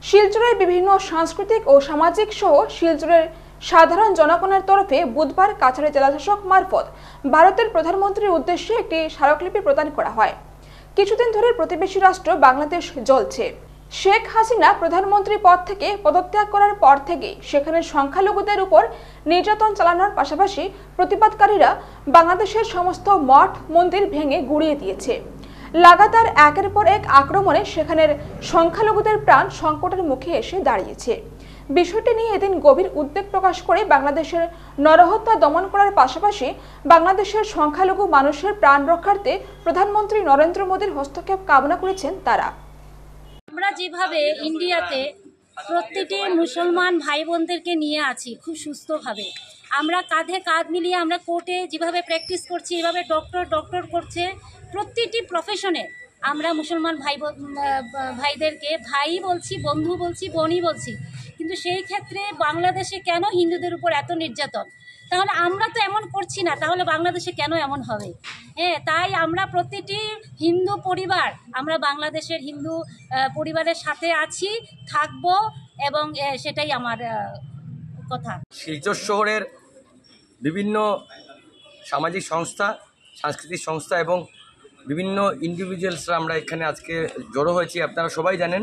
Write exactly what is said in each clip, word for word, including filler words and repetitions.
শিলচরের বিভিন্ন সাংস্কৃতিক ও সামাজিক সহ শিলচরের সাধারণ জনগণের তরফে বুধবার কাছাড় জেলাশাসক মারফত ভারতের প্রধানমন্ত্রীর উদ্দেশ্যে একটি স্মারকলিপি প্রদান করা হয়। কিছুদিন ধরে প্রতিবেশী রাষ্ট্র বাংলাদেশ জ্বলছে। শেখ হাসিনা প্রধানমন্ত্রী পদ থেকে পদত্যাগ করার পর থেকে সেখানে সংখ্যালঘুদের উপর নির্যাতন চালানোর পাশাপাশি প্রতিবাদকারীরা বাংলাদেশের সমস্ত মঠ মন্দির ভেঙে গুড়িয়ে দিয়েছে। লাগাতার একের পর এক আক্রমণে সেখানের সংখ্যালঘুদের প্রাণ সংকটের মুখে এসে দাঁড়িয়েছে। বিষয়টি নিয়ে এদিন গভীর উদ্বেগ প্রকাশ করে বাংলাদেশের নরহত্যা দমন করার পাশাপাশি বাংলাদেশের সংখ্যালঘু মানুষের প্রাণ রক্ষার্থে প্রধানমন্ত্রী নরেন্দ্র মোদীর হস্তক্ষেপ কামনা করেছেন তারা। আমরা যেভাবে ইন্ডিয়াতে প্রত্যেকটি মুসলমান ভাই বোনদেরকে নিয়ে আছি খুব সুস্থভাবে, আমরা কাঁধে কাঁধ মিলিয়ে আমরা কোর্টে যেভাবে প্র্যাকটিস করছি, এভাবে ডক্টর ডক্টর করছে, প্রত্যেকটি প্রফেশনে আমরা মুসলমান ভাই ভাইদেরকে ভাই বলছি, বন্ধু বলছি, বোনই বলছি। কিন্তু সেই ক্ষেত্রে বাংলাদেশে কেন হিন্দুদের উপর এত নির্যাতন? তাহলে আমরা তো এমন করছি না, তাহলে বাংলাদেশে কেন এমন হবে? হ্যাঁ, তাই আমরা প্রতিটি হিন্দু পরিবার, আমরা বাংলাদেশের হিন্দু পরিবারের সাথে আছি, থাকব, এবং সেটাই আমার কথা। শিলচর শহরের বিভিন্ন সামাজিক সংস্থা, সাংস্কৃতিক সংস্থা এবং বিভিন্ন ইন্ডিভিজুয়ালসরা আমরা এখানে আজকে জড়ো হয়েছি। আপনারা সবাই জানেন,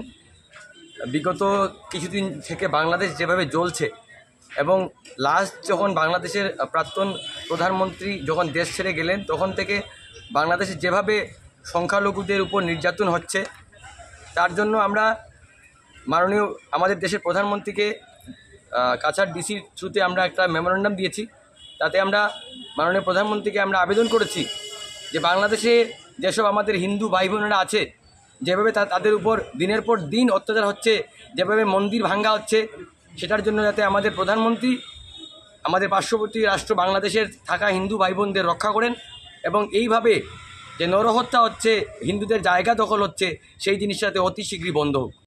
বিগত কিছুদিন থেকে বাংলাদেশ যেভাবে জ্বলছে এবং লাস্ট যখন বাংলাদেশের প্রাক্তন প্রধানমন্ত্রী যখন দেশ ছেড়ে গেলেন, তখন থেকে বাংলাদেশে যেভাবে সংখ্যালঘুদের উপর নির্যাতন হচ্ছে, তার জন্য আমরা মাননীয় আমাদের দেশের প্রধানমন্ত্রীকে কাছাড় ডিসির থ্রুতে আমরা একটা মেমোরেন্ডাম দিয়েছি। তাতে আমরা মাননীয় প্রধানমন্ত্রীকে আমরা আবেদন করেছি যে বাংলাদেশে যেসব আমাদের হিন্দু ভাই বোনেরা আছে, যেভাবে তাদের উপর দিনের পর দিন অত্যাচার হচ্ছে, যেভাবে মন্দির ভাঙ্গা হচ্ছে, সেটার জন্য যাতে আমাদের প্রধানমন্ত্রী আমাদের পার্শ্ববর্তী রাষ্ট্র বাংলাদেশের থাকা হিন্দু ভাই বোনদের রক্ষা করেন এবং এইভাবে যে নরহত্যা হচ্ছে, হিন্দুদের জায়গা দখল হচ্ছে, সেই জিনিসটাতে অতি শীঘ্রই বন্ধ হোক।